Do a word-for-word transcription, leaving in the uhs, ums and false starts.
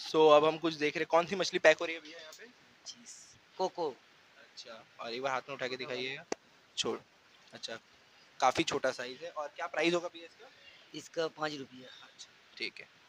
सो अब हम कुछ देख रहे हैं, कौन सी मछली पैक हो रही है भैया यहाँ पे? चीज कोको। अच्छा, और एक बार हाथ में उठा के दिखाइएगा। छोड़, अच्छा, काफी छोटा साइज है। और क्या प्राइस होगा भैया इसका? इसका पाँच रुपया। अच्छा, ठीक है।